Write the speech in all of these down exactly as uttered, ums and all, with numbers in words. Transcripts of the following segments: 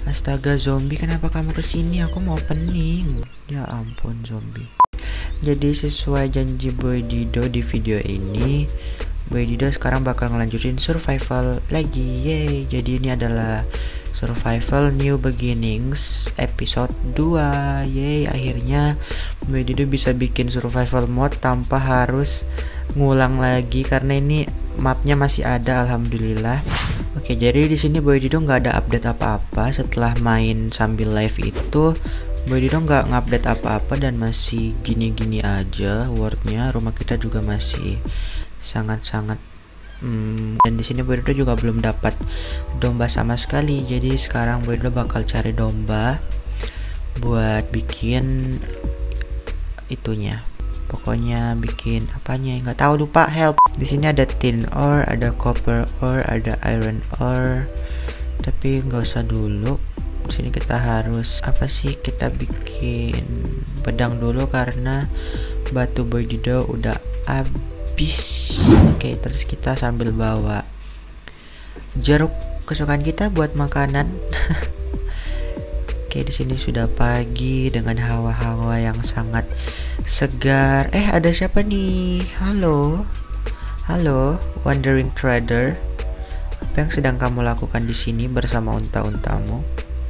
Astaga zombie, kenapa kamu kesini? Aku mau opening. Ya ampun zombie. Jadi sesuai janji Boy Dido di video ini, Boy Dido sekarang bakal ngelanjutin survival lagi. Yeay. Jadi ini adalah survival new beginnings episode dua. Yeay, akhirnya Boy Dido bisa bikin survival mode tanpa harus ngulang lagi karena ini mapnya masih ada, alhamdulillah. Oke, jadi di sini Boy Dido nggak ada update apa-apa setelah main sambil live itu. Boy Dido nggak ngupdate apa-apa dan masih gini-gini aja wordnya. Rumah kita juga masih sangat-sangat hmm, dan di sini Boy Dido juga belum dapat domba sama sekali. Jadi sekarang Boy Dido bakal cari domba buat bikin itunya. Pokoknya bikin apanya nggak tahu, lupa, help. Di sini ada tin ore, ada copper ore, ada iron ore. Tapi nggak usah dulu. Di sini kita harus apa sih? Kita bikin pedang dulu karena batu Boy Dido udah habis. Oke, terus kita sambil bawa jeruk kesukaan kita buat makanan. Oke, di sini sudah pagi dengan hawa-hawa yang sangat segar. Eh, ada siapa nih? Halo. Halo, wandering trader. Apa yang sedang kamu lakukan di sini bersama unta-untamu?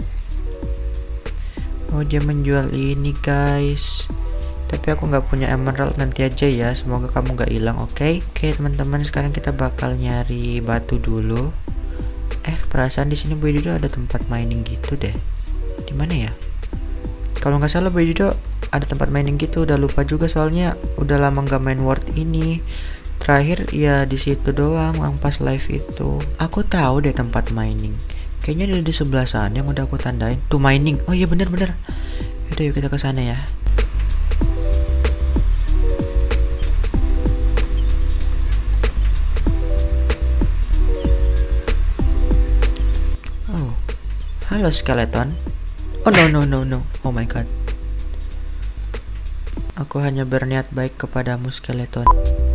Oh, dia menjual ini, guys. Tapi aku nggak punya emerald, nanti aja ya. Semoga kamu nggak hilang, oke? Okay? Oke, okay, teman-teman, sekarang kita bakal nyari batu dulu. Eh, perasaan di sini Boy Dido ada tempat mining gitu deh. Di mana ya? Kalau nggak salah Boy Dido ada tempat mining gitu, udah lupa juga soalnya udah lama nggak main World ini. Terakhir ya di situ doang, yang pas live itu. Aku tahu deh tempat mining. Kayaknya ada di sebelah sana yang udah aku tandain. Tuh mining. Oh iya bener-bener. Yaudah yuk kita ke sana ya. Oh, halo skeleton. Oh no no no no. Oh my god. Aku hanya berniat baik kepadamu skeleton.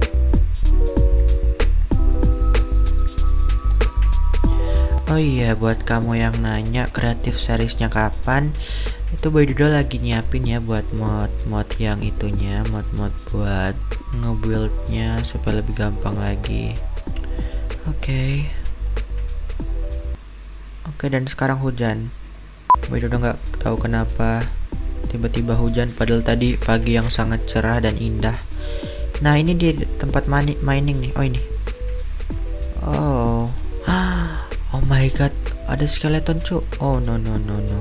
Oh iya, buat kamu yang nanya kreatif seriesnya kapan, itu Boy Dido lagi nyiapin ya buat mod-mod yang itunya, mod-mod buat nge-buildnya supaya lebih gampang lagi. Oke. Okay. Oke, okay, dan sekarang hujan. Boy Dido nggak tahu kenapa tiba-tiba hujan padahal tadi pagi yang sangat cerah dan indah. Nah, ini di tempat mining nih. Oh, ini. Oh. Oh my god, ada skeleton cu. Oh no no no no.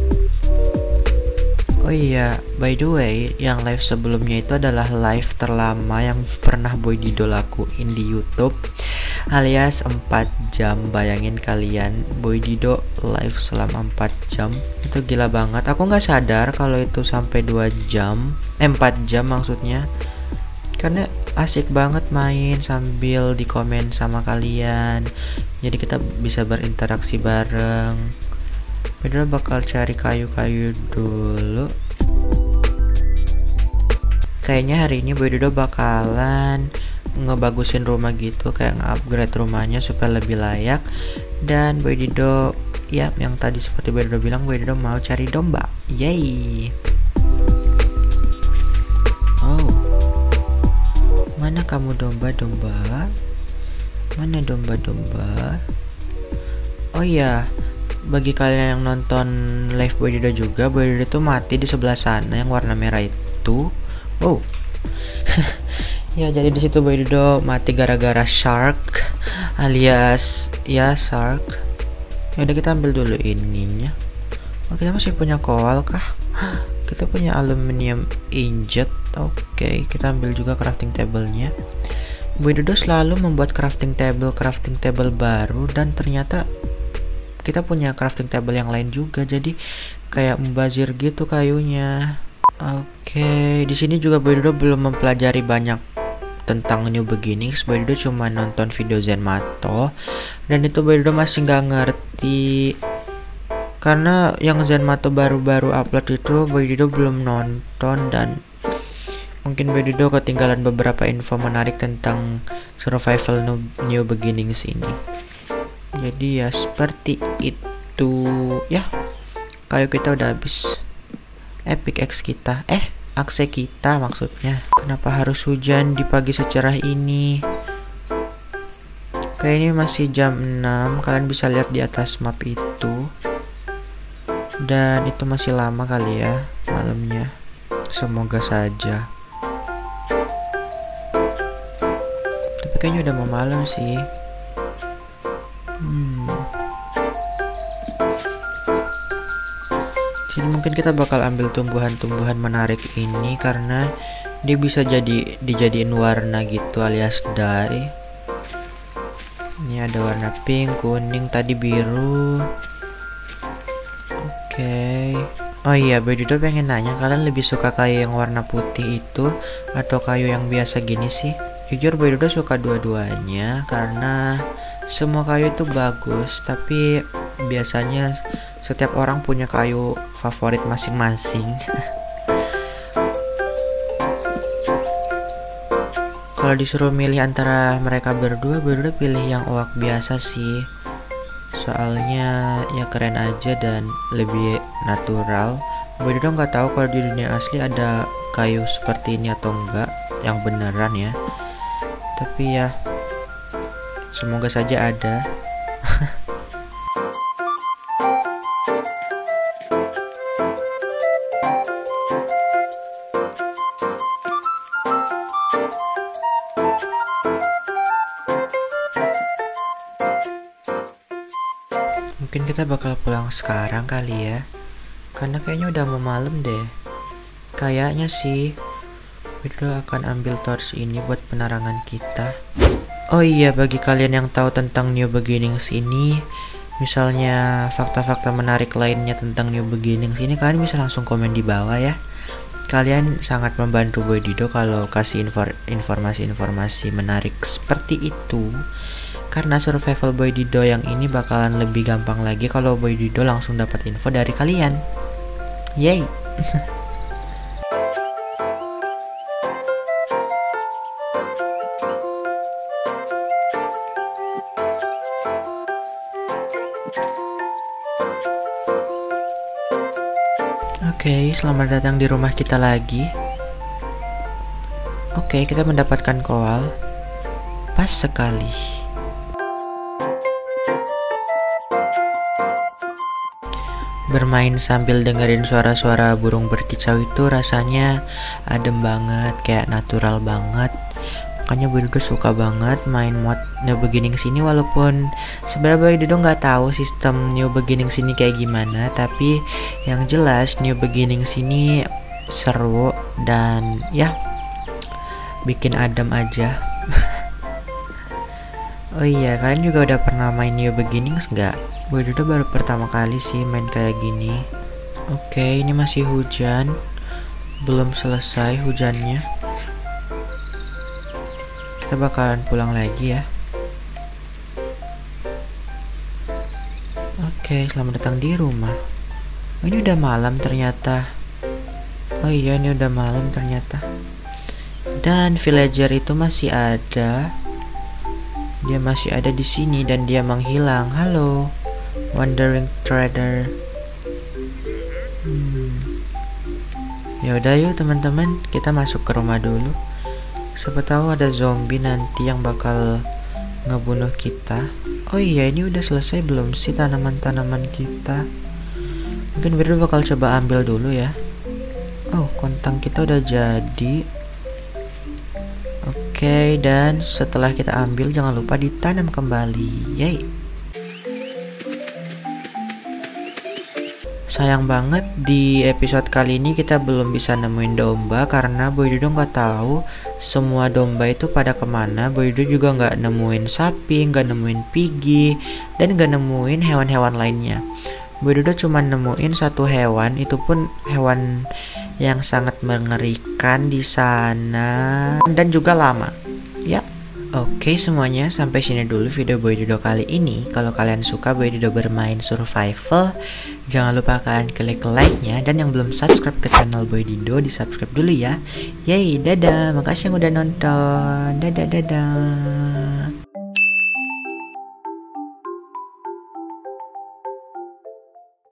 Oh iya, by the way, yang live sebelumnya itu adalah live terlama yang pernah Boy Dido lakuin di YouTube, alias empat jam. Bayangin kalian, Boy Dido live selama empat jam. Itu gila banget. Aku nggak sadar kalau itu sampai dua jam, eh empat jam maksudnya. Karena asik banget main sambil di komen sama kalian. Jadi kita bisa berinteraksi bareng. Pedro bakal cari kayu-kayu dulu. Kayaknya hari ini Boy Dido bakalan ngebagusin rumah gitu, kayak nge-upgrade rumahnya supaya lebih layak. Dan Boy Dido, ya yang tadi seperti Boy Dido bilang, Boy Dido mau cari domba. Yay. Oh, mana kamu domba-domba? Mana domba-domba? Oh iya, bagi kalian yang nonton live Boy Dido juga, Boy Dido tuh mati di sebelah sana yang warna merah itu. Oh. Ya, jadi di situ Boy Dido mati gara-gara shark, alias ya shark. Ya udah, kita ambil dulu ininya. Oh, kita masih punya koal kah? Kita punya aluminium ingot. Oke, okay, kita ambil juga crafting table-nya. Boy Dido selalu membuat crafting table crafting table baru dan ternyata kita punya crafting table yang lain juga. Jadi kayak membazir gitu kayunya. Oke, okay, di sini juga Boy Dido belum mempelajari banyak tentang new beginnings. Boy Dido cuma nonton video Zenmato dan itu Boy Dido masih nggak ngerti. Karena yang Zenmato baru-baru upload itu Boy Dido belum nonton dan mungkin Boy Dido ketinggalan beberapa info menarik tentang survival new, new beginnings ini. Jadi ya seperti itu. itu ya, kayu kita udah habis. Epic X kita, eh akse kita maksudnya. Kenapa harus hujan di pagi secerah ini? Kayak ini masih jam enam, kalian bisa lihat di atas map itu. Dan itu masih lama kali ya malamnya. Semoga saja. Tapi kayaknya udah mau malam sih. Hmm. Jadi mungkin kita bakal ambil tumbuhan-tumbuhan menarik ini karena dia bisa jadi dijadiin warna gitu alias dye. Ini ada warna pink, kuning, tadi biru. Oke. Okay. Oh iya, Boydido pengen nanya, kalian lebih suka kayu yang warna putih itu atau kayu yang biasa gini sih? Jujur Boydido suka dua-duanya karena semua kayu itu bagus, tapi biasanya setiap orang punya kayu favorit masing-masing. Kalau disuruh milih antara mereka berdua, Boydido pilih yang oak biasa sih. Soalnya ya keren aja dan lebih natural. Boydido nggak tahu kalau di dunia asli ada kayu seperti ini atau enggak, yang beneran ya. Tapi ya semoga saja ada. Mungkin kita bakal pulang sekarang kali ya, karena kayaknya udah mau malam deh. Kayaknya sih Boydido akan ambil torch ini buat penerangan kita. Oh iya, bagi kalian yang tahu tentang New Beginnings ini, misalnya fakta-fakta menarik lainnya tentang New Beginnings ini, kalian bisa langsung komen di bawah ya. Kalian sangat membantu Boydido kalau kasih informasi-informasi menarik seperti itu. Karena survival Boydido yang ini bakalan lebih gampang lagi kalau Boydido langsung dapat info dari kalian. Yay! Oke, okay, selamat datang di rumah kita lagi. Oke, okay, kita mendapatkan koal. Pas sekali. Bermain sambil dengerin suara-suara burung berkicau itu rasanya adem banget, kayak natural banget. Makanya Boydido suka banget main mod New Beginnings ini, walaupun sebenarnya Boydido nggak tahu sistem New Beginnings ini kayak gimana, tapi yang jelas New Beginnings ini seru dan ya bikin adem aja. Oh iya, kalian juga udah pernah main New Beginnings nggak? Boydido baru pertama kali sih main kayak gini. Oke, ini masih hujan, belum selesai hujannya. Kita bakalan pulang lagi ya. Oke, selamat datang di rumah. Oh, ini udah malam ternyata. Oh iya, ini udah malam ternyata. Dan villager itu masih ada. Dia masih ada di sini dan dia menghilang. Halo, wandering trader. Hmm. Ya udah yuk teman-teman, kita masuk ke rumah dulu. Siapa tahu ada zombie nanti yang bakal ngebunuh kita. Oh iya, ini udah selesai belum sih tanaman-tanaman kita? Mungkin Boydido bakal coba ambil dulu ya. Oh, kontang kita udah jadi. Oke, okay, dan setelah kita ambil jangan lupa ditanam kembali. Yay. Sayang banget di episode kali ini kita belum bisa nemuin domba karena Boydido nggak tahu semua domba itu pada kemana. Boydido juga nggak nemuin sapi, nggak nemuin pigi, dan nggak nemuin hewan-hewan lainnya. Boydido cuma nemuin satu hewan, itu pun hewan yang sangat mengerikan di sana dan juga lama. Ya. Oke semuanya, sampai sini dulu video Boydido kali ini. Kalau kalian suka Boydido bermain survival, jangan lupa kalian klik like-nya, dan yang belum subscribe ke channel Boydido di subscribe dulu ya. Yeay, dadah, makasih yang udah nonton. Dadah dadah.